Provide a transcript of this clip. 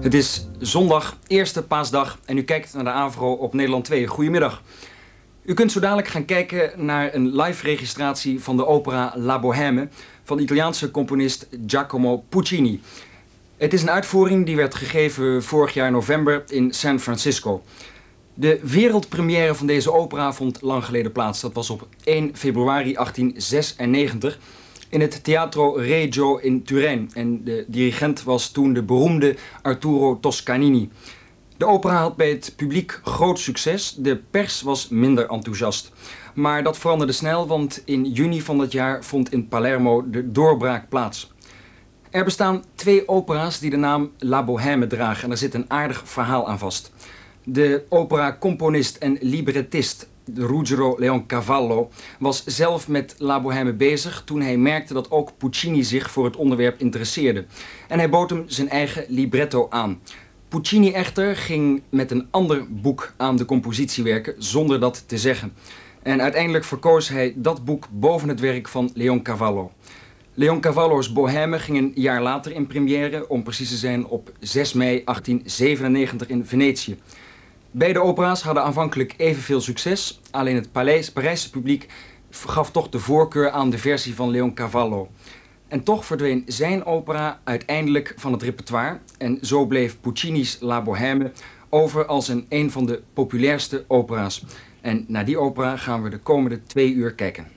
Het is zondag, eerste paasdag en u kijkt naar de AVRO op Nederland 2. Goedemiddag. U kunt zo dadelijk gaan kijken naar een live registratie van de opera La Bohème van de Italiaanse componist Giacomo Puccini. Het is een uitvoering die werd gegeven vorig jaar november in San Francisco. De wereldpremière van deze opera vond lang geleden plaats. Dat was op 1 februari 1896 in het Teatro Regio in Turijn. En de dirigent was toen de beroemde Arturo Toscanini. De opera had bij het publiek groot succes. De pers was minder enthousiast. Maar dat veranderde snel, want in juni van dat jaar vond in Palermo de doorbraak plaats. Er bestaan 2 opera's die de naam La Bohème dragen en er zit een aardig verhaal aan vast. De opera-componist en librettist Ruggero Leoncavallo was zelf met La Bohème bezig toen hij merkte dat ook Puccini zich voor het onderwerp interesseerde. En hij bood hem zijn eigen libretto aan. Puccini echter ging met een ander boek aan de compositie werken zonder dat te zeggen. En uiteindelijk verkoos hij dat boek boven het werk van Leoncavallo. Leoncavallo's Bohème ging een jaar later in première, om precies te zijn op 6 mei 1897 in Venetië. Beide opera's hadden aanvankelijk evenveel succes, alleen het Parijse publiek gaf toch de voorkeur aan de versie van Leoncavallo. En toch verdween zijn opera uiteindelijk van het repertoire en zo bleef Puccini's La Bohème over als een van de populairste opera's. En naar die opera gaan we de komende 2 uur kijken.